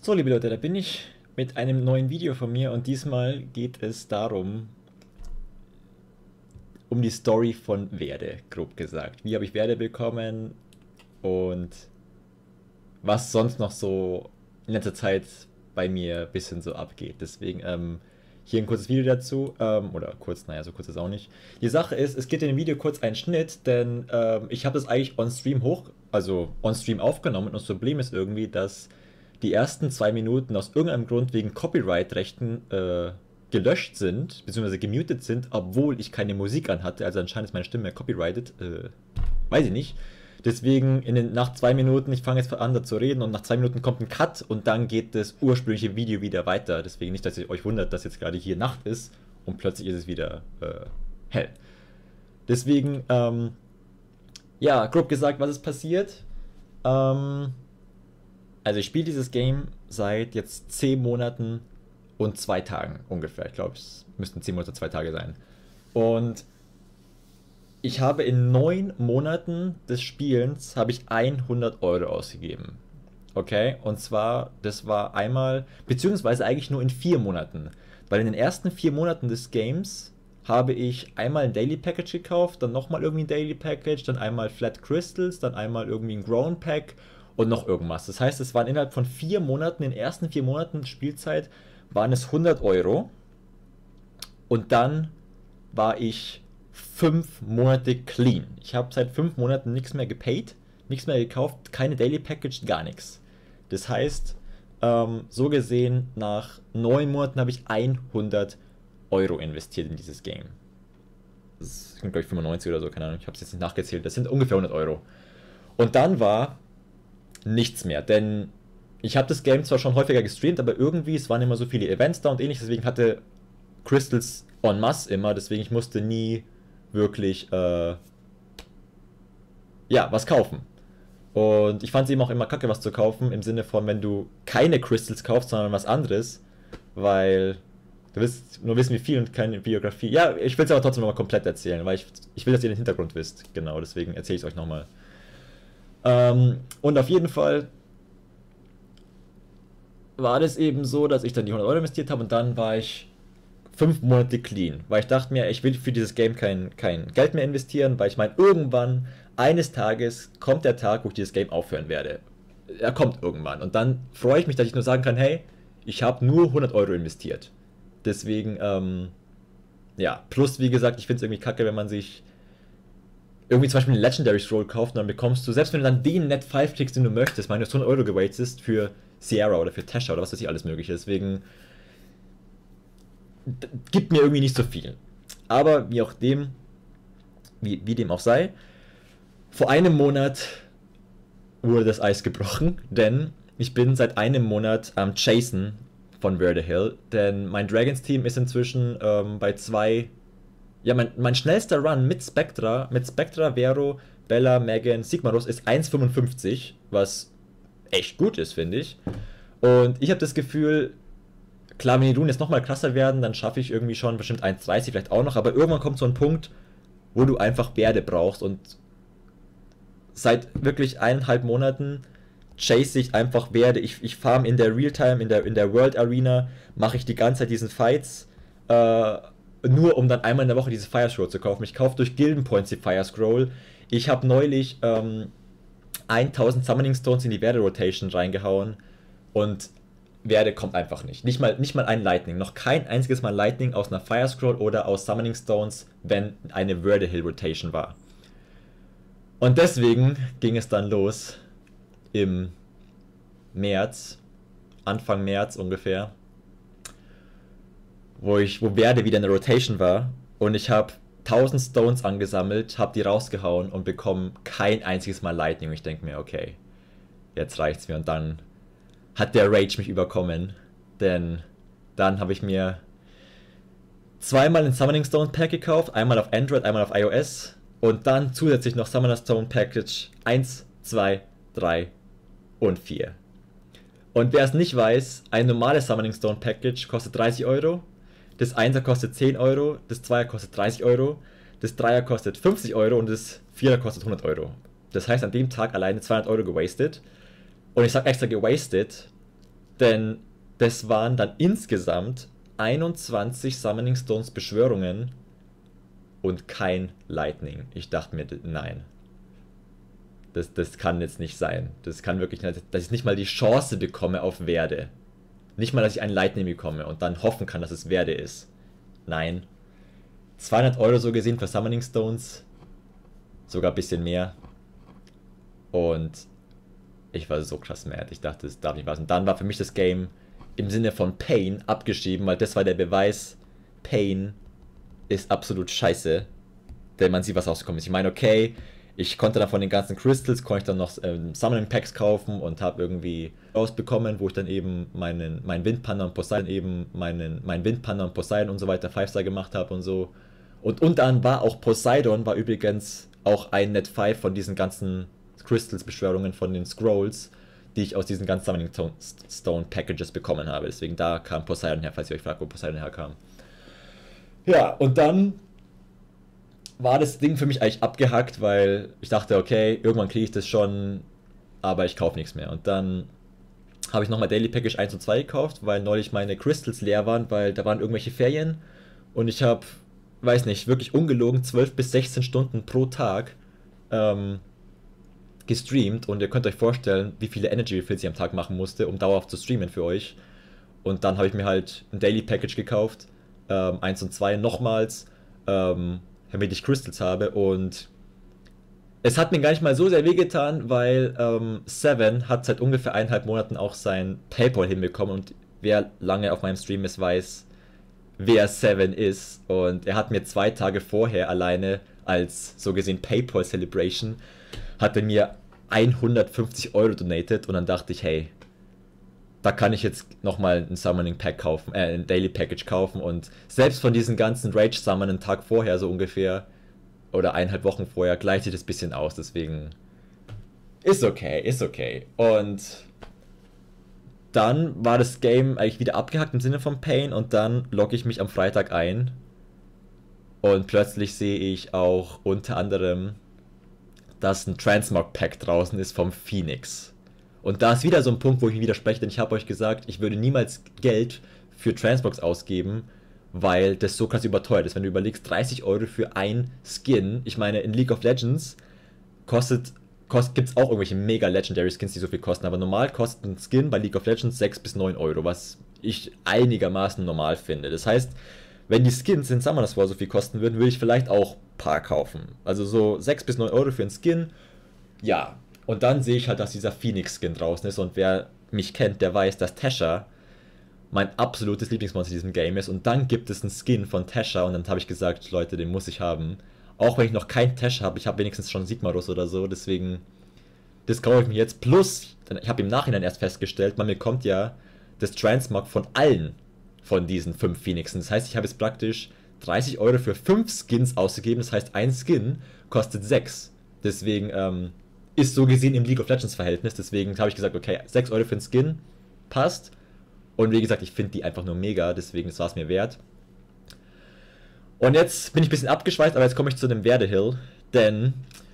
So, liebe Leute, da bin ich mit einem neuen Video von mir und diesmal geht es darum, um die Story von Werde, grob gesagt. Wie habe ich Werde bekommen und was sonst noch so in letzter Zeit bei mir ein bisschen so abgeht. Deswegen hier ein kurzes Video dazu, oder kurz, naja, so kurz ist auch nicht. Die Sache ist, es gibt in dem Video kurz einen Schnitt, denn ich habe das eigentlich on-stream also on-stream aufgenommen und das Problem ist irgendwie, dass die ersten 2 Minuten aus irgendeinem Grund wegen Copyright-Rechten gelöscht sind, beziehungsweise gemutet sind, obwohl ich keine Musik anhatte, also anscheinend ist meine Stimme copyrighted, weiß ich nicht. Deswegen nach 2 Minuten, ich fange jetzt an da zu reden und nach 2 Minuten kommt ein Cut und dann geht das ursprüngliche Video wieder weiter. Deswegen nicht, dass ihr euch wundert, dass jetzt gerade hier Nacht ist und plötzlich ist es wieder hell. Deswegen, ja, grob gesagt, was ist passiert? Also ich spiele dieses Game seit jetzt 10 Monaten und 2 Tagen ungefähr. Ich glaube, es müssten 10 Monate, 2 Tage sein. Und ich habe in 9 Monaten des Spielens habe ich 100 Euro ausgegeben. Okay? Und zwar, das war einmal, beziehungsweise eigentlich nur in 4 Monaten. Weil in den ersten 4 Monaten des Games habe ich einmal ein Daily Package gekauft, dann nochmal irgendwie ein Daily Package, dann einmal Flat Crystals, dann einmal irgendwie ein Grown Pack und noch irgendwas. Das heißt, es waren innerhalb von 4 Monaten, in den ersten 4 Monaten Spielzeit, waren es 100 Euro. Und dann war ich 5 Monate clean. Ich habe seit 5 Monaten nichts mehr gepaid, nichts mehr gekauft, keine Daily Package, gar nichts. Das heißt, so gesehen, nach 9 Monaten habe ich 100 Euro investiert in dieses Game. Das sind, glaube ich, 95 oder so, keine Ahnung, ich habe es jetzt nicht nachgezählt. Das sind ungefähr 100 Euro. Und dann war nichts mehr, denn ich habe das Game zwar schon häufiger gestreamt, aber irgendwie, es waren immer so viele Events da und ähnliches, deswegen hatte Crystals en masse immer, deswegen ich musste nie wirklich, ja, was kaufen. Und ich fand es eben auch immer kacke, was zu kaufen, im Sinne von, wenn du keine Crystals kaufst, sondern was anderes, weil du willst nur wissen, wie viel und keine Biografie. Ja, ich will es aber trotzdem nochmal komplett erzählen, weil ich will, dass ihr den Hintergrund wisst. Genau, deswegen erzähle ich es euch nochmal. Und auf jeden Fall war das eben so, dass ich dann die 100 Euro investiert habe und dann war ich 5 Monate clean, weil ich dachte mir, ich will für dieses Game kein Geld mehr investieren, weil ich meine, irgendwann, eines Tages, kommt der Tag, wo ich dieses Game aufhören werde. Er kommt irgendwann und dann freue ich mich, dass ich nur sagen kann, hey, ich habe nur 100 Euro investiert. Deswegen, ja, plus wie gesagt, ich finde es irgendwie kacke, wenn man sich irgendwie zum Beispiel einen Legendary Scroll kauft und dann bekommst du, selbst wenn du dann den Net 5 kriegst, den du möchtest, meine, du hast 100 Euro gewastet für Sierra oder für Tasha oder was weiß ich alles mögliche, deswegen gibt mir irgendwie nicht so viel. Aber wie auch dem, wie dem auch sei, vor einem Monat wurde das Eis gebrochen, denn ich bin seit einem Monat am Chasen von Werde Hill, denn mein Dragons Team ist inzwischen bei 2, ja, mein schnellster Run mit Spectra, Vero, Bella, Megan, Sigmaros ist 1,55, was echt gut ist, finde ich. Und ich habe das Gefühl, klar, wenn die Runen jetzt nochmal krasser werden, dann schaffe ich irgendwie schon bestimmt 1,30 vielleicht auch noch, aber irgendwann kommt so ein Punkt, wo du einfach Werde brauchst und seit wirklich 1,5 Monaten chase ich einfach Werde. Ich farm in der Realtime, in der World Arena, mache ich die ganze Zeit diesen Fights, nur um dann einmal in der Woche diese Fire Scroll zu kaufen. Ich kaufe durch Gilden Points die Fire Scroll. Ich habe neulich 1000 Summoning Stones in die Werde Rotation reingehauen und Werde kommt einfach nicht. Nicht mal ein Lightning. Noch kein einziges Mal Lightning aus einer Fire Scroll oder aus Summoning Stones, wenn eine Werde Hill Rotation war. Und deswegen ging es dann los im März, Anfang März ungefähr, wo Werde wieder in der Rotation war und ich habe 1000 Stones angesammelt, habe die rausgehauen und bekomme kein einziges Mal Lightning. Und ich denke mir, okay, jetzt reicht's mir. Und dann hat der Rage mich überkommen, denn dann habe ich mir zweimal ein Summoning Stone Pack gekauft, einmal auf Android, einmal auf iOS und dann zusätzlich noch Summoner Stone Package 1, 2, 3 und 4. Und wer es nicht weiß, ein normales Summoning Stone Package kostet 30 Euro, das 1er kostet 10 Euro, das 2er kostet 30 Euro, das 3er kostet 50 Euro und das 4er kostet 100 Euro. Das heißt, an dem Tag alleine 200 Euro gewastet. Und ich sag extra gewastet, Denn das waren dann insgesamt 21 Summoning Stones Beschwörungen und kein Lightning. Ich dachte mir, nein. Das kann jetzt nicht sein. Das kann wirklich nicht, dass ich nicht mal die Chance bekomme auf Verde. Nicht mal, dass ich ein Lightning bekomme und dann hoffen kann, dass es Verde ist. Nein. 200 Euro so gesehen für Summoning Stones. Sogar ein bisschen mehr. Und ich war so krass mad. Ich dachte, das darf nicht was. Und dann war für mich das Game im Sinne von Pain abgeschrieben, weil das war der Beweis, Pain ist absolut scheiße. Denn man sieht, was rausgekommen ist. Ich meine, okay, ich konnte dann von den ganzen Crystals, konnte ich dann noch Summoning Packs kaufen und habe irgendwie rausbekommen, wo ich dann eben meinen Windpanda und Poseidon eben, meinen Windpanda und Poseidon und so weiter 5-Star gemacht habe und so. Und dann war auch Poseidon, war übrigens auch ein Net 5 von diesen ganzen Crystals-Beschwörungen von den Scrolls, die ich aus diesen ganzen Summoning Stone Packages bekommen habe. Deswegen da kam Poseidon her, falls ihr euch fragt, wo Poseidon herkam. Ja, und dann war das Ding für mich eigentlich abgehackt, weil ich dachte, okay, irgendwann kriege ich das schon, aber ich kaufe nichts mehr. Und dann habe ich nochmal Daily Package 1 und 2 gekauft, weil neulich meine Crystals leer waren, weil da waren irgendwelche Ferien und ich habe, weiß nicht, wirklich ungelogen 12 bis 16 Stunden pro Tag gestreamt und ihr könnt euch vorstellen, wie viele Energy Refills ich am Tag machen musste, um dauerhaft zu streamen für euch. Und dann habe ich mir halt ein Daily Package gekauft, 1 und 2 nochmals, damit ich Crystals habe und es hat mir gar nicht mal so sehr wehgetan, weil Seven hat seit ungefähr 1,5 Monaten auch sein Paypal hinbekommen und wer lange auf meinem Stream ist, weiß, wer Seven ist und er hat mir 2 Tage vorher alleine als so gesehen Paypal Celebration hat er mir 150 Euro donated und dann dachte ich, hey, da kann ich jetzt nochmal ein Summoning Pack kaufen, ein Daily Package kaufen und selbst von diesen ganzen Rage Summon einen Tag vorher so ungefähr oder 1,5 Wochen vorher gleicht sich das ein bisschen aus, deswegen ist okay. Und dann war das Game eigentlich wieder abgehackt im Sinne von Pain und dann logge ich mich am Freitag ein und plötzlich sehe ich auch unter anderem, dass ein Transmog Pack draußen ist vom Phoenix. Und da ist wieder so ein Punkt, wo ich mich widerspreche, denn ich habe euch gesagt, ich würde niemals Geld für Transmogs ausgeben, weil das so krass überteuert ist. Wenn du überlegst, 30 Euro für ein Skin, ich meine, in League of Legends gibt es auch irgendwelche mega Legendary Skins, die so viel kosten, aber normal kostet ein Skin bei League of Legends 6 bis 9 Euro, was ich einigermaßen normal finde. Das heißt, wenn die Skins in Summoners War so viel kosten würden, würde ich vielleicht auch ein paar kaufen. Also so 6 bis 9 Euro für einen Skin, ja. Und dann sehe ich halt, dass dieser Phoenix-Skin draußen ist und wer mich kennt, der weiß, dass Tasha mein absolutes Lieblingsmonster in diesem Game ist und dann gibt es einen Skin von Tasha und dann habe ich gesagt, Leute, den muss ich haben. Auch wenn ich noch keinen Tasha habe, ich habe wenigstens schon Sigmarus oder so, deswegen das kaufe ich mir jetzt. Plus, ich habe im Nachhinein erst festgestellt, man bekommt ja das Transmog von allen von diesen 5 Phoenixen. Das heißt, ich habe jetzt praktisch 30 Euro für 5 Skins ausgegeben, das heißt, ein Skin kostet 6. Deswegen ist so gesehen im League of Legends Verhältnis, deswegen habe ich gesagt, okay, 6 Euro für einen Skin passt. Und wie gesagt, ich finde die einfach nur mega, deswegen war es mir wert. Und jetzt bin ich ein bisschen abgeschweift, aber jetzt komme ich zu dem Werdehill, denn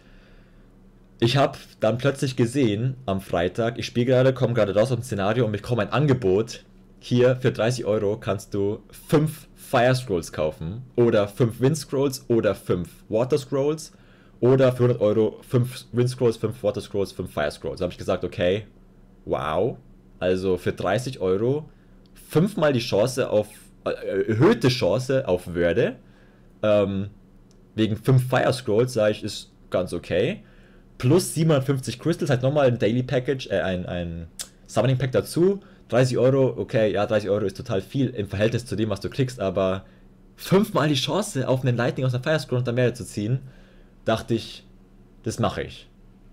ich habe dann plötzlich gesehen am Freitag, ich spiele gerade, komme gerade raus aus dem Szenario und bekomme ein Angebot. Hier für 30 Euro kannst du 5 Fire Scrolls kaufen oder 5 Wind Scrolls oder 5 Water Scrolls oder für 100 Euro 5 Wind Scrolls, 5 Water Scrolls, 5 Fire Scrolls. Da habe ich gesagt, okay, wow. Also für 30 Euro 5-mal die Chance auf, erhöhte Chance auf Würde. Wegen 5 Fire Scrolls, sage ich, ist ganz okay. Plus 750 Crystals, halt nochmal ein Daily Package, ein Summoning Pack dazu. 30 Euro, okay, ja, 30 Euro ist total viel im Verhältnis zu dem, was du kriegst, aber 5-mal die Chance auf einen Lightning aus einer Fire Scroll und dann mehr zu ziehen, dachte ich, das mache ich.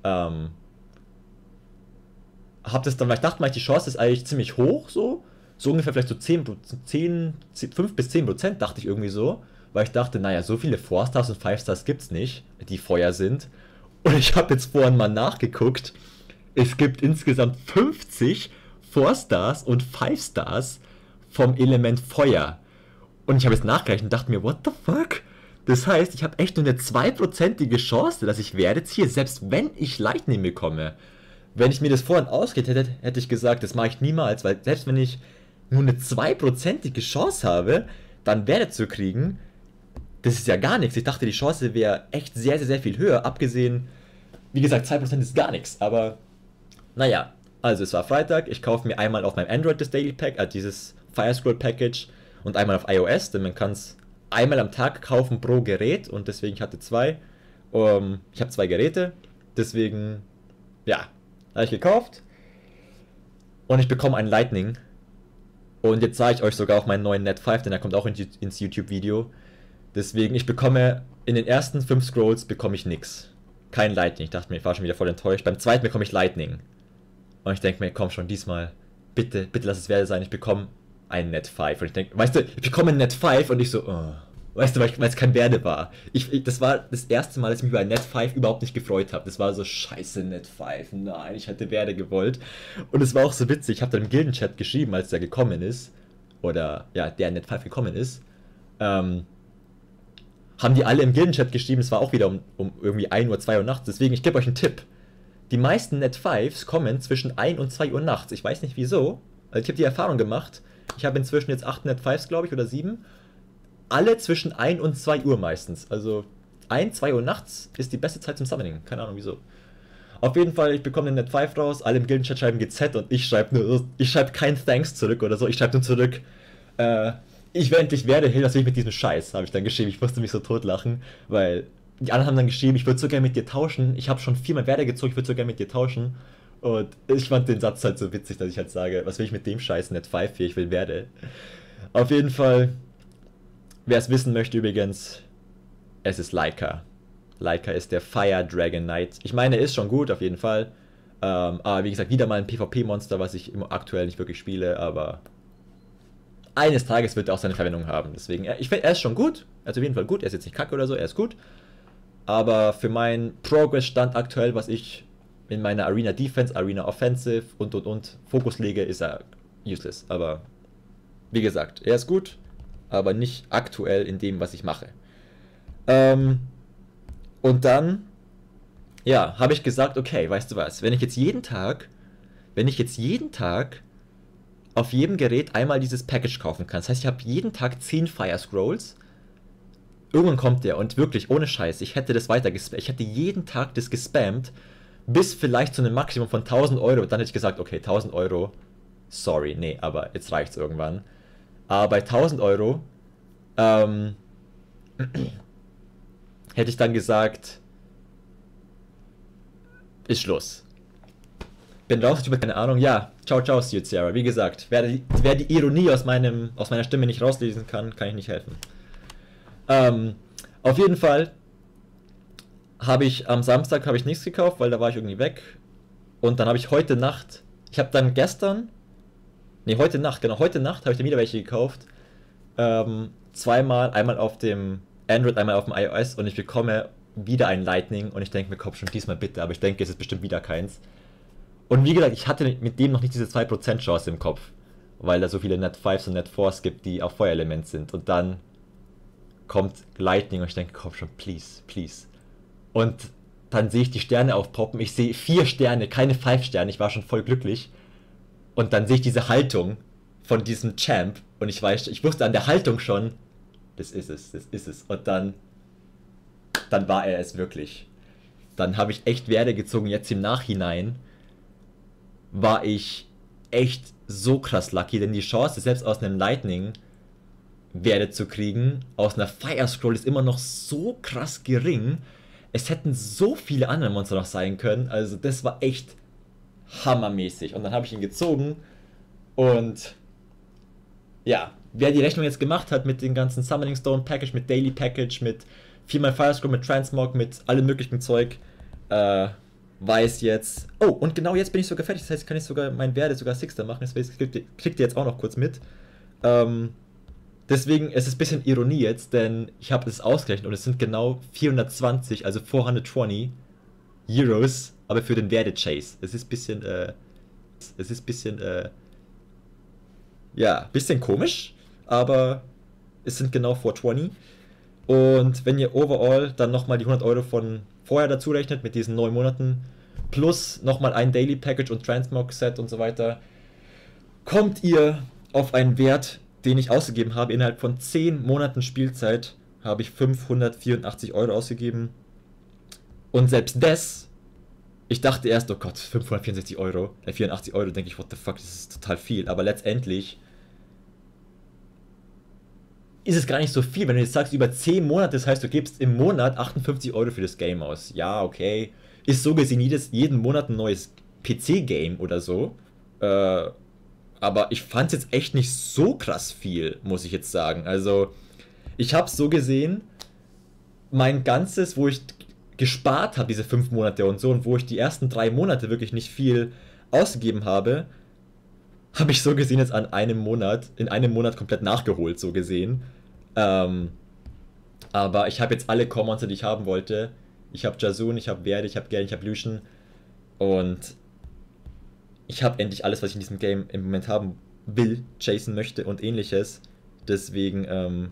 Hab das dann, weil ich dachte mal, die Chance ist eigentlich ziemlich hoch, so ungefähr vielleicht so 5 bis 10%, dachte ich irgendwie so, weil ich dachte, naja, so viele 4-Stars und 5-Stars gibt's nicht, die Feuer sind. Und ich habe jetzt vorhin mal nachgeguckt, es gibt insgesamt 50 4-Stars und 5-Stars vom Element Feuer. Und ich habe jetzt nachgerechnet und dachte mir, what the fuck? Das heißt, ich habe echt nur eine 2%ige Chance, dass ich Werde ziehe, selbst wenn ich Lightning bekomme. Wenn ich mir das vorhin ausgeht hätte, hätte ich gesagt, das mache ich niemals, weil selbst wenn ich nur eine 2%ige Chance habe, dann Werte zu kriegen, das ist ja gar nichts. Ich dachte, die Chance wäre echt sehr, sehr, sehr viel höher, abgesehen, wie gesagt, 2% ist gar nichts, aber naja. Also es war Freitag, ich kaufe mir einmal auf meinem Android das Daily Pack, also dieses Fire Scroll Package und einmal auf iOS, denn man kann es einmal am Tag kaufen pro Gerät und deswegen ich hatte zwei. Ich habe zwei Geräte, deswegen, ja, habe ich gekauft und ich bekomme ein Lightning. Und jetzt sage ich euch sogar auch meinen neuen Net 5, denn er kommt auch ins YouTube-Video. Deswegen, ich bekomme in den ersten 5 Scrolls bekomme ich nix. Kein Lightning. Ich dachte mir, ich war schon wieder voll enttäuscht. Beim zweiten bekomme ich Lightning. Und ich denke mir, komm schon, diesmal, bitte, bitte lass es wert sein, ich bekomme einen Net 5. Und ich denke, weißt du, ich bekomme einen Net 5 und ich so, oh. Weißt du, weil es kein Werde war. Das war das erste Mal, dass ich mich über ein Net 5 überhaupt nicht gefreut habe. Das war so, scheiße, Net 5. Nein, ich hätte Werde gewollt. Und es war auch so witzig. Ich habe dann im Gildenchat geschrieben, als der gekommen ist. Oder, ja, der Net 5 gekommen ist. Haben die alle im Gildenchat geschrieben. Es war auch wieder um irgendwie 1 Uhr, 2 Uhr nachts. Deswegen, ich gebe euch einen Tipp. Die meisten Net 5s kommen zwischen 1 und 2 Uhr nachts. Ich weiß nicht wieso. Also ich habe die Erfahrung gemacht. Ich habe inzwischen jetzt 8 Net 5s, glaube ich, oder 7. Alle zwischen 1 und 2 Uhr meistens. Also 1, 2 Uhr nachts ist die beste Zeit zum Summoning. Keine Ahnung wieso. Auf jeden Fall, ich bekomme den Net 5 raus, alle im Gildenchat schreiben GZ und ich schreibe kein Thanks zurück oder so. Ich schreibe nur zurück, ich will endlich Werde, was will ich mit diesem Scheiß, habe ich dann geschrieben. Ich musste mich so totlachen, weil die anderen haben dann geschrieben, ich würde so gerne mit dir tauschen. Ich habe schon 4-mal Werde gezogen, ich würde so gerne mit dir tauschen. Und ich fand den Satz halt so witzig, dass ich halt sage, was will ich mit dem Scheiß Net 5 hier, ich will Werde. Auf jeden Fall, wer es wissen möchte übrigens, es ist Laika. Laika ist der Fire Dragon Knight. Ich meine, er ist schon gut, auf jeden Fall. Aber wie gesagt, wieder mal ein PvP-Monster, was ich aktuell nicht wirklich spiele, aber eines Tages wird er auch seine Verwendung haben. Deswegen, ich finde, er ist schon gut. Er ist auf jeden Fall gut. Er ist jetzt nicht kacke oder so, er ist gut. Aber für meinen Progress-Stand aktuell, was ich in meiner Arena Defense, Arena Offensive und Fokus lege, ist er useless. Aber wie gesagt, er ist gut, aber nicht aktuell in dem, was ich mache. Und dann, ja, habe ich gesagt, okay, weißt du was, wenn ich jetzt jeden Tag auf jedem Gerät einmal dieses Package kaufen kann, das heißt, ich habe jeden Tag 10 Fire Scrolls, irgendwann kommt der und wirklich, ohne Scheiß, ich hätte das weiter gespammt, ich hätte jeden Tag das gespammt, bis vielleicht zu einem Maximum von 1000 Euro, dann hätte ich gesagt, okay, 1000 Euro, sorry, nee, aber jetzt reicht's irgendwann. Aber bei 1000 Euro, hätte ich dann gesagt, ist Schluss. Bin raus, ich habe keine Ahnung. Ja, ciao, ciao, Stuart Sierra. Wie gesagt, wer die Ironie aus meiner Stimme nicht rauslesen kann, kann ich nicht helfen. Auf jeden Fall habe ich am Samstag nichts gekauft, weil da war ich irgendwie weg. Und dann habe ich heute Nacht habe ich dann wieder welche gekauft. Zweimal, einmal auf dem Android, einmal auf dem iOS und ich bekomme wieder ein Lightning und ich denke mir, komm schon diesmal bitte, aber ich denke, es ist bestimmt wieder keins. Und wie gesagt, ich hatte mit dem noch nicht diese 2% Chance im Kopf, weil da so viele Net 5s und Net 4s gibt, die auf Feuerelement sind. Und dann kommt Lightning und ich denke, komm schon, please, please. Und dann sehe ich die Sterne aufpoppen, ich sehe 4 Sterne, keine 5 Sterne, ich war schon voll glücklich. Und dann sehe ich diese Haltung von diesem Champ und ich wusste an der Haltung schon, das ist es. Und dann war er es wirklich. Dann habe ich echt Werte gezogen, jetzt im Nachhinein war ich echt so krass lucky, denn die Chance, selbst aus einem Lightning Werte zu kriegen, aus einer Fire Scroll ist immer noch so krass gering. Es hätten so viele andere Monster noch sein können, also das war echt hammermäßig. Und dann habe ich ihn gezogen und ja, wer die Rechnung jetzt gemacht hat mit den ganzen Summoning Stone Package, mit Daily Package, mit 4x Fire Scroll, mit Transmog, mit allem möglichen Zeug, weiß jetzt. Oh, und genau jetzt bin ich sogar fertig. Das heißt, kann ich sogar mein Werde sogar Sixter machen. Das kriegt ihr jetzt auch noch kurz mit. Deswegen ist es ein bisschen Ironie jetzt, denn ich habe das ausgerechnet und es sind genau 420, also 420 Euros, aber für den Werde Chase. Es ist ein bisschen, ja, bisschen komisch, aber es sind genau 420. Und wenn ihr overall dann nochmal die 100 Euro von vorher dazu rechnet, mit diesen 9 Monaten, plus nochmal ein Daily Package und Transmog Set und so weiter, kommt ihr auf einen Wert, den ich ausgegeben habe. Innerhalb von 10 Monaten Spielzeit habe ich 584 Euro ausgegeben. Und selbst das, ich dachte erst, oh Gott, 564 Euro, 84 Euro, denke ich, what the fuck, das ist total viel. Aber letztendlich ist es gar nicht so viel. Wenn du jetzt sagst, über 10 Monate, das heißt, du gibst im Monat 58 Euro für das Game aus. Ja, okay. Ist so gesehen jeden Monat ein neues PC-Game oder so. Aber ich fand es jetzt echt nicht so krass viel, muss ich jetzt sagen. Also, ich habe so gesehen, mein ganzes, wo ich gespart habe, diese 5 Monate und so, und wo ich die ersten 3 Monate wirklich nicht viel ausgegeben habe, habe ich so gesehen jetzt in einem Monat komplett nachgeholt, so gesehen. Aber ich habe jetzt alle Core-Monster, die ich haben wollte. Ich habe Jasun, ich habe Verde, ich habe Garen, ich habe Lucian. Und ich habe endlich alles, was ich in diesem Game im Moment haben will, chasen möchte und ähnliches. Deswegen,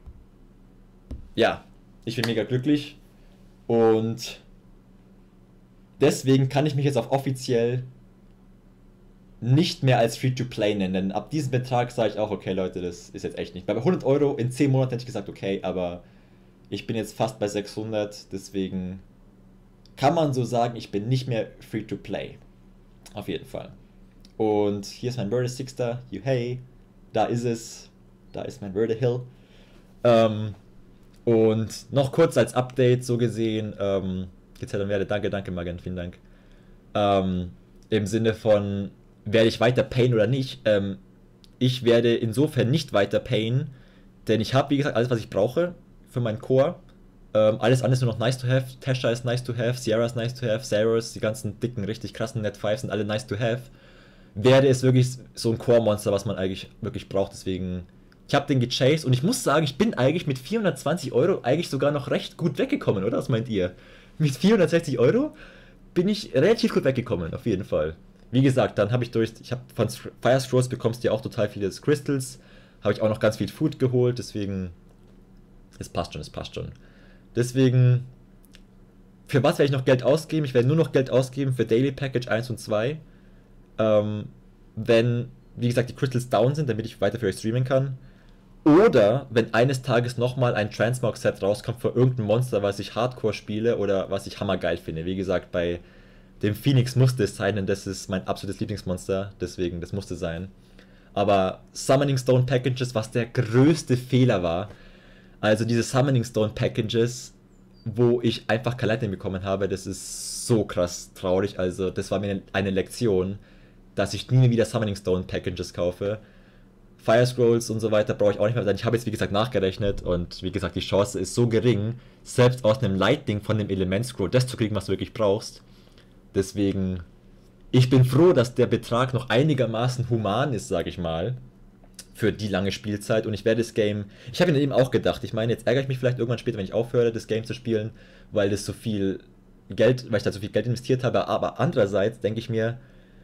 ja, ich bin mega glücklich. Und deswegen kann ich mich jetzt auch offiziell nicht mehr als Free-to-Play nennen. Denn ab diesem Betrag sage ich auch, okay Leute, das ist jetzt echt nicht. Bei 100 Euro in 10 Monaten hätte ich gesagt, okay, aber ich bin jetzt fast bei 600, deswegen kann man so sagen, ich bin nicht mehr Free-to-Play. Auf jeden Fall. Und hier ist mein Murder Sixter, hey, da ist es, da ist mein Murder Hill. Und noch kurz als Update, so gesehen, jetzt dann werde, danke Magen, vielen Dank. Im Sinne von, werde ich weiter payen oder nicht? Ich werde insofern nicht weiter payen, denn ich habe, wie gesagt, alles, was ich brauche für meinen Core. Alles andere ist nur noch nice to have. Tasha ist nice to have, Sierra ist nice to have, Saros, die ganzen dicken, richtig krassen Net 5 sind alle nice to have. Werde ist wirklich so ein Core-Monster, was man eigentlich wirklich braucht, deswegen... Ich habe den gechased und ich muss sagen, ich bin eigentlich mit 420 Euro eigentlich sogar noch recht gut weggekommen, oder? Was meint ihr? Mit 460 Euro bin ich relativ gut weggekommen, auf jeden Fall. Wie gesagt, dann habe ich von Fire Scrolls bekommst du ja auch total viele Crystals, habe ich auch noch ganz viel Food geholt, deswegen, es passt schon. Deswegen, für was werde ich noch Geld ausgeben? Ich werde nur noch Geld ausgeben für Daily Package 1 und 2, wenn, wie gesagt, die Crystals down sind, damit ich weiter für euch streamen kann. Oder wenn eines Tages nochmal ein Transmog-Set rauskommt für irgendein Monster, was ich Hardcore spiele oder was ich hammergeil finde. Wie gesagt, bei dem Phoenix musste es sein, denn das ist mein absolutes Lieblingsmonster, deswegen, das musste sein. Aber Summoning Stone Packages, was der größte Fehler war, also diese Summoning Stone Packages, wo ich einfach kein Lightning bekommen habe, das ist so krass traurig, also das war mir eine Lektion, dass ich nie mehr wieder Summoning Stone Packages kaufe. Fire Scrolls und so weiter brauche ich auch nicht mehr sein. Ich habe jetzt wie gesagt nachgerechnet und wie gesagt die Chance ist so gering, selbst aus einem Lightning von dem Element Scroll das zu kriegen, was du wirklich brauchst. Deswegen, ich bin froh, dass der Betrag noch einigermaßen human ist, sage ich mal, für die lange Spielzeit. Und ich werde das Game, ich habe mir eben auch gedacht, ich meine, jetzt ärgere ich mich vielleicht irgendwann später, wenn ich aufhöre, das Game zu spielen, weil ich da so viel Geld investiert habe, aber andererseits denke ich mir,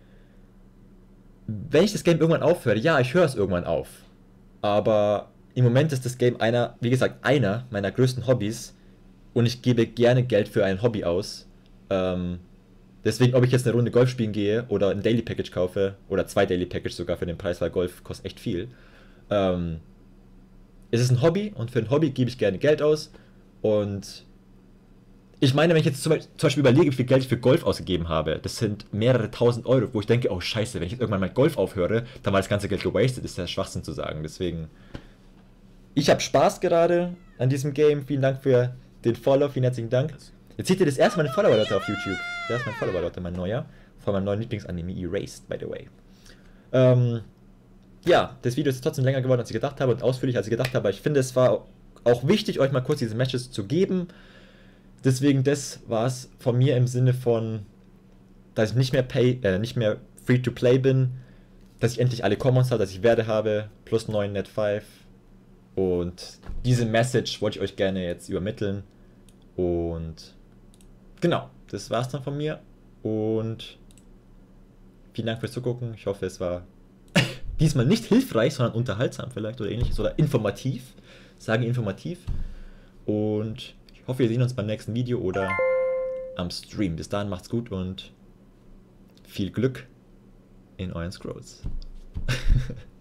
wenn ich das Game irgendwann aufhöre, ja, ich höre es irgendwann auf. Aber im Moment ist das Game einer meiner größten Hobbys und ich gebe gerne Geld für ein Hobby aus. Deswegen, ob ich jetzt eine Runde Golf spielen gehe oder ein Daily Package kaufe oder 2 Daily Packages sogar für den Preis, weil Golf kostet echt viel. Es ist ein Hobby und für ein Hobby gebe ich gerne Geld aus und ich meine, wenn ich jetzt zum Beispiel überlege, wie viel Geld ich für Golf ausgegeben habe, das sind mehrere tausend Euro, wo ich denke, oh scheiße, wenn ich jetzt irgendwann mal Golf aufhöre, dann war das ganze Geld gewastet, ist ja Schwachsinn zu sagen. Deswegen, ich habe Spaß gerade an diesem Game. Vielen Dank für den Follow, vielen herzlichen Dank. Jetzt seht ihr das erste Mal eine Follower-Leute auf YouTube. Der ist mein Follower-Leute, mein neuer. Von meinem neuen Lieblingsanime, Erased, by the way. Ja, das Video ist trotzdem länger geworden, als ich gedacht habe und ausführlicher, als ich gedacht habe. Aber ich finde, es war auch wichtig, euch mal kurz diese Matches zu geben. Deswegen, das war es von mir im Sinne von, dass ich nicht mehr Free-to-Play bin, dass ich endlich alle Commons habe, dass ich Werte habe, plus 9 Net 5. Und diese Message wollte ich euch gerne jetzt übermitteln. Und genau, das war's dann von mir. Und vielen Dank fürs Zugucken. Ich hoffe, es war diesmal nicht hilfreich, sondern unterhaltsam vielleicht oder ähnliches. Oder informativ. Sagen informativ. Und ich hoffe, wir sehen uns beim nächsten Video oder am Stream. Bis dahin macht's gut und viel Glück in euren Scrolls.